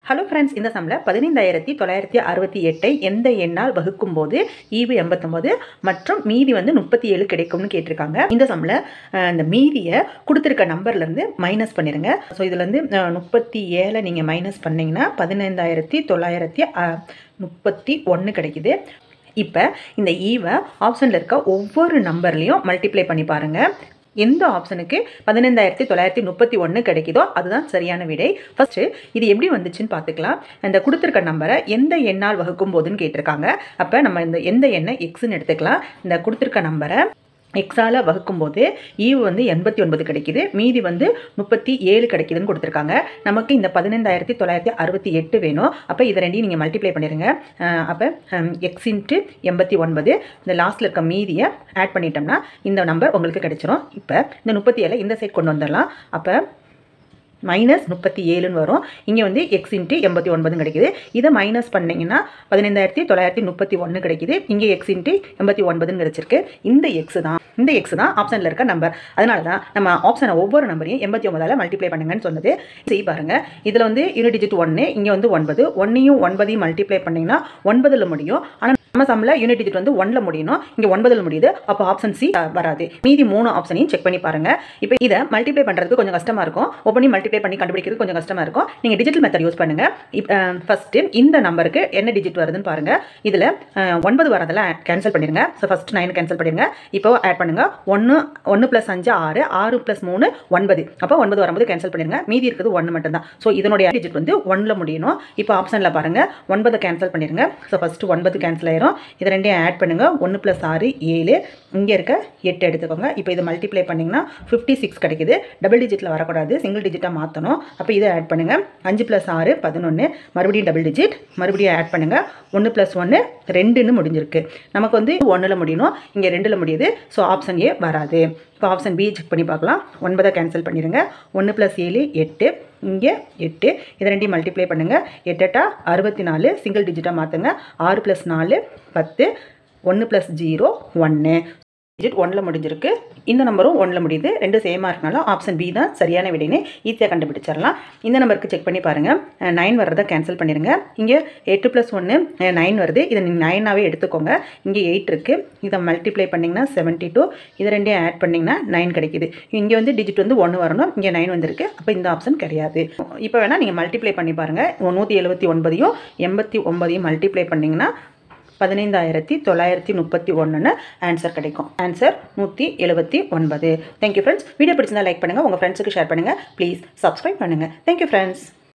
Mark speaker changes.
Speaker 1: Hello friends, இந்த சம்மில் 15,968 எந்த எண்ணால் வகுக்கும் போது ஈவு 89 மற்றும் மீதி 37 கிடைக்கும்னு கேட்டிருக்காங்க. இந்த சம்மில் இந்த மீதியை கொடுத்துருக்க நம்பர்லேருந்து மைனஸ் பண்ணிடுங்க. ஸோ இதுலேருந்து 37 நீங்கள் மைனஸ் பண்ணிங்கன்னா 15,931 கிடைக்குது. இப்போ இந்த ஈவை ஆப்ஷனில் இருக்க ஒவ்வொரு நம்பர்லேயும் மல்டிப்ளை பண்ணி பாருங்கள். எந்த ஆப்ஷனுக்கு 15,931 கிடைக்குதோ அதுதான் சரியான விடை. ஃபஸ்ட்டு இது எப்படி வந்துச்சுன்னு பார்த்துக்கலாம். இந்த கொடுத்துருக்க நம்பரை எந்த எண்ணால் வகுக்கும் போதுன்னு கேட்டிருக்காங்க. அப்போ நம்ம இந்த எந்த எண்ணை எக்ஸ்ன்னு எடுத்துக்கலாம். இந்த கொடுத்துருக்க நம்பரை எக்ஸால் வகுக்கும்போது ஈவு 89 கிடைக்குது, மீதி 37 கிடைக்குதுன்னு கொடுத்துருக்காங்க. நமக்கு இந்த 15,968 வேணும். அப்போ இதை ரெண்டையும் நீங்கள் மல்டிப்ளை பண்ணிடுங்க. அப்போ எக்ஸ் இன்ட்டு 89 இந்த லாஸ்ட்டில் இருக்க மீதியை ஆட் பண்ணிட்டோம்னா இந்த நம்பர் உங்களுக்கு கிடைச்சிரும். இப்போ இந்த 37 இந்த சைட் கொண்டு வந்துடலாம். அப்போ -37 வரும். இங்கே எக்ஸ் இன்ட்டு 89 கிடைக்குது. இதை மைனஸ் பண்ணிங்கன்னா 15,931 கிடைக்குது. இங்கே எக்ஸ் இன்ட்டு 89 கிடைச்சிருக்கு. இந்த எக்ஸ் தான் ஆப்ஷனில் இருக்க நம்பர். அதனால தான் நம்ம ஆப்ஷனை ஒவ்வொரு நம்பரையும் 89ஆல் மல்டிப்ளை பண்ணுங்கன்னு சொன்னது. சரி பாருங்கள், இதில் யூனிட் டிஜிட் 1, இங்கே 9, 1ஐயும் 9ஐயும் மல்டிப்ளை பண்ணிங்கன்னா 9ல் முடியும். ஆனால் நம்ம சம்மில் யூனிட் டிஜிட் 1ல் முடியணும், இங்கே 9ல் முடியுது. அப்போ ஆப்ஷன் சி வராது. மீதி 3 ஆப்ஷனையும் செக் பண்ணி பாருங்கள். இப்போ இதை மல்டிப்ளை பண்ணுறதுக்கு கொஞ்சம் கஷ்டமாக இருக்கும். ஒவ்வொன்றையும் மல்டிப்ளை பண்ணி கண்டுபிடிக்கிறது கொஞ்சம் கஷ்டமாக இருக்கும். நீங்கள் டிஜிட்டல் மெத்தட் யூஸ் பண்ணுங்கள். ஃபஸ்ட்டு இந்த நம்பருக்கு என்ன டிஜிட் வருதுன்னு பாருங்கள். இதில் 9 வரதெல்லாம் கேன்சல் பண்ணிடுங்க. ஸோ ஃபஸ்ட்டு 9 கேன்சல் பண்ணிடுங்க. இப்போ ஆட் பண்ணுங்கள். 1 + 5 6, 6 + 3 9. அப்போ 9 வரும்போது கேன்சல் பண்ணிடுங்க. மீதி இருக்கிறது 1 மட்டும்தான். ஸோ இதனுடைய டிஜிட் 1ல் முடியணும். இப்போ ஆப்ஷனில் பாருங்கள், 9 கேன்சல் பண்ணிடுங்க. ஸோ ஃபஸ்ட்டு 9 கேன்சல் ஆயிரும். இது ரெண்டையும் ஆட் பண்ணுங்கள். 1 + 6 7, இங்கே இருக்க 8 எடுத்துக்கோங்க. இப்போ இதை மல்டிப்ளை பண்ணிங்கன்னா 56 கிடைக்குது. டபுள் டிஜிட்டில் வரக்கூடாது, சிங்கிள் டிஜிட்டாக மாற்றணும். அப்போ இதை ஆட் பண்ணுங்கள். 5 + 6 11, மறுபடியும் டபுள் டிஜிட், மறுபடியும் ஆட் பண்ணுங்கள். 1 + 1 2ன்னு முடிஞ்சிருக்கு. நமக்கு 1ல் முடியணும், இங்கே 2ல் முடியுது. ஸோ ஆப்ஷன் ஏ வராது. இப்போ ஆப்ஷன் பி செக் பண்ணி பார்க்கலாம். 9 கேன்சல் பண்ணிடுங்க. 1 + 7 8, இங்கே 8. இதை ரெண்டையும் மல்டிப்ளை பண்ணுங்கள். 8 8 64, சிங்கிள் டிஜிட்டாக மாற்றுங்க. 6 + 4 10, 1 + 0 1. டிஜிட் 1ல் முடிஞ்சிருக்கு. இந்த நம்பரும் 1ல் முடியுது. ரெண்டு சேமாக இருக்கனால ஆப்ஷன் பி தான் சரியான விடைன்னு ஈஸியாக கண்டுபிடிச்சிடலாம். இந்த நம்பருக்கு செக் பண்ணி பாருங்கள். 9 வர்றதை கேன்சல் பண்ணிடுங்க. இங்கே 8 + 1 9 வருது. இதை நீங்கள் 9ஆகவே எடுத்துக்கோங்க. இங்கே 8 இருக்குது. இதை மல்டிப்ளை பண்ணிங்கன்னா 72. இதை ரெண்டையும் ஆட் பண்ணிங்கன்னா 9 கிடைக்குது. இங்கே டிஜிட் 1 வரணும், இங்கே 9 வந்திருக்கு. அப்போ இந்த ஆப்ஷன் கிடையாது. இப்போ வேணால் நீங்கள் மல்டிப்ளை பண்ணி பாருங்கள். 179ஐயும் 89ஐயும் மல்டிப்ளை பண்ணிங்கன்னா 15,931 ஆன்சர் கிடைக்கும். ஆன்சர் 179. Thank you friends. வீடியோ பிடிச்சிருந்தா லைக் பண்ணுங்கள், உங்கள் ஃப்ரெண்ட்ஸுக்கு ஷேர் பண்ணுங்கள். ப்ளீஸ் சப்ஸ்கிரைப் பண்ணுங்கள். Thank you friends.